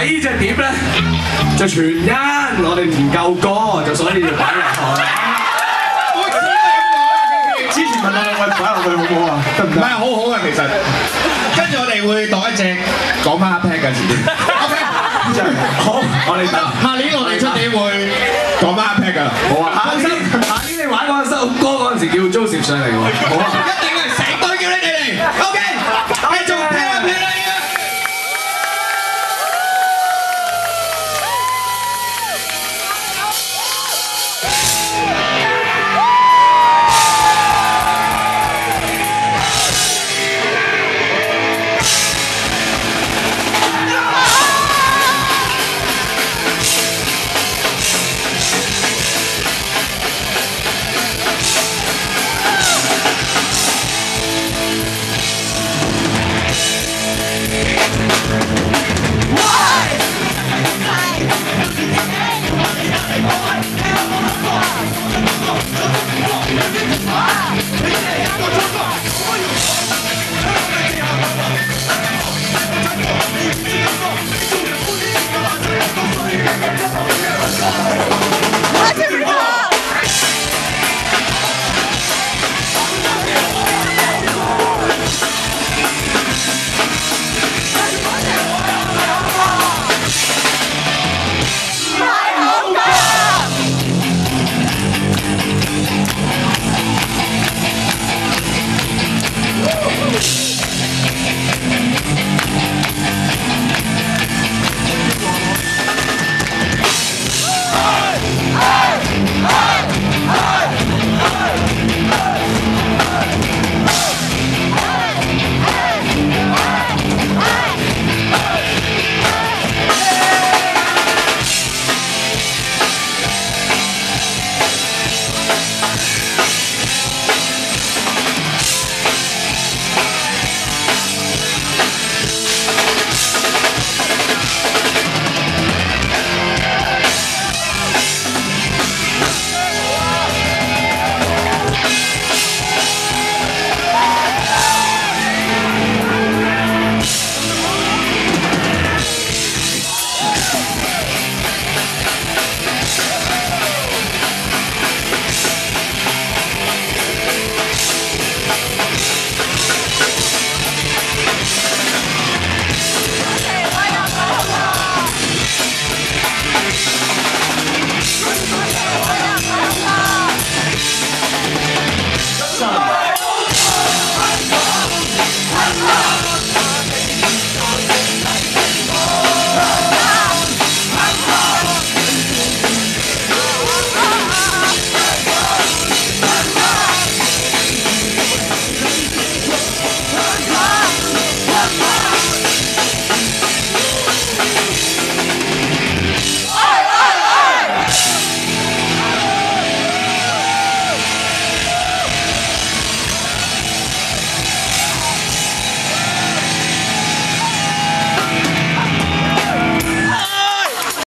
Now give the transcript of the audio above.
睇呢隻碟咧，就全因我哋唔夠歌，就所以要擺落去。之前問我兩位擺落去好唔好啊？得唔得？唔係好好啊，其實。跟住我哋會度一隻講翻 Hardpack 嘅前邊。OK， 好，我哋等。下年我哋出年會講翻 Hardpack 㗎。好啊。放心，下年你玩嗰首歌嗰陣時叫 Joseph 上嚟喎。好啊。一定啊！